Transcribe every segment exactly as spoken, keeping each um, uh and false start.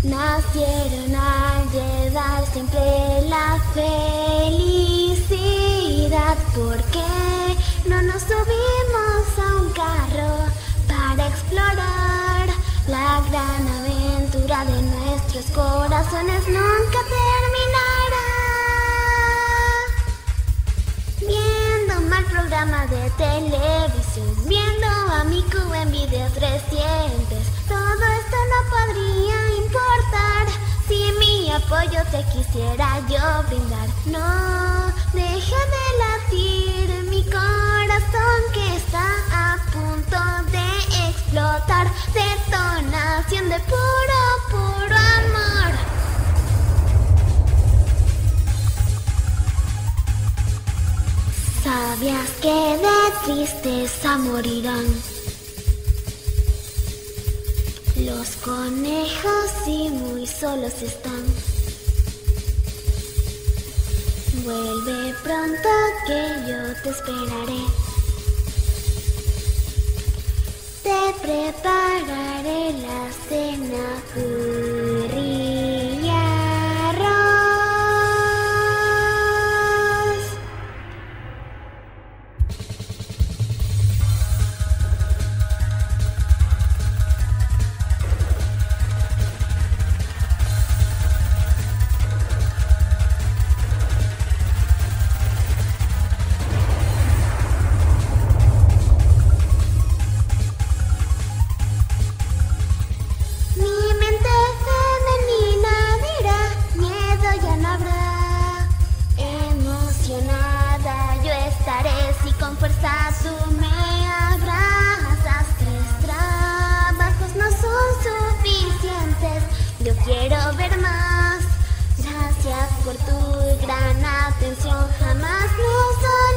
Nacieron a llevar siempre la felicidad. ¿Por qué no nos subimos a un carro para explorar la gran aventura de nuestros corazones? Nunca terminará. Viendo mal programa de televisión, viendo a Miku en videos recientes, todo esto no podría importar si mi apoyo te quisiera yo brindar. No deja de latir mi corazón que está a punto de explotar. Detonación de puro, puro amor. ¿Sabías que de tristeza morirán los conejos y muy solos están? Vuelve pronto que yo te esperaré. Te prepararé la cena, curry y arroz. Con fuerza tú me abrazas. Tres trabajos no son suficientes, yo quiero ver más. Gracias por tu gran atención, jamás nos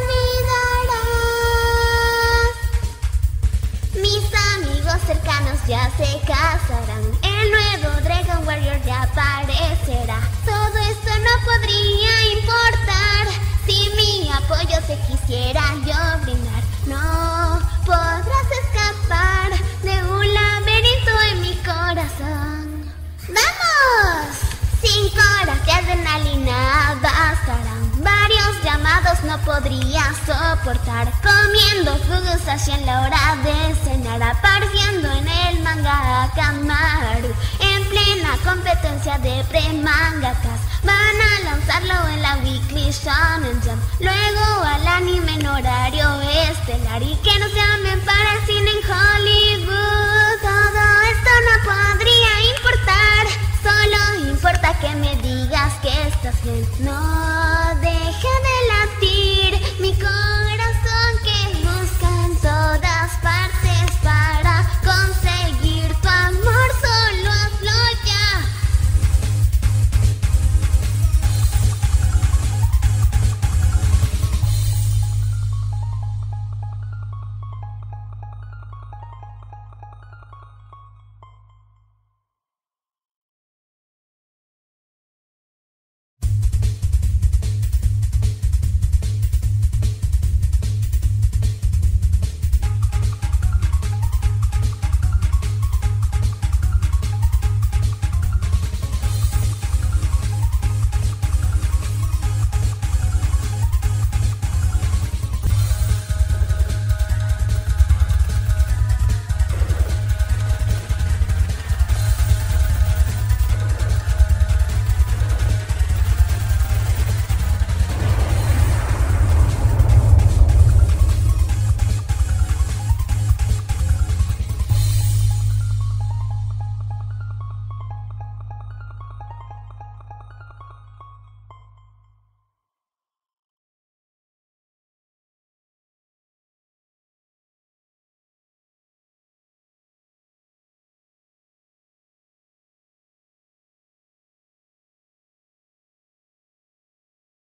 olvidarás. Mis amigos cercanos ya se casarán, el nuevo Dragon Warrior ya aparecerá. Todo esto no podría importar si mi apoyo te quisiera yo brindar. No podrás escapar de un laberinto en mi corazón. ¡Vamos! Cinco horas de adrenalina bastarán. Varios llamados no podría soportar. Comiendo fugusashi en la hora de cenar, apareciendo en el manga Akamaru. En plena competencia de pre-mangakas, van a lanzarlo en la Weekly Shonen Jump. Luego al anime en horario estelar, y que nos llamen para el cine en Hollywood. Todo esto no podría importar, solo importa que me digas que estás bien. No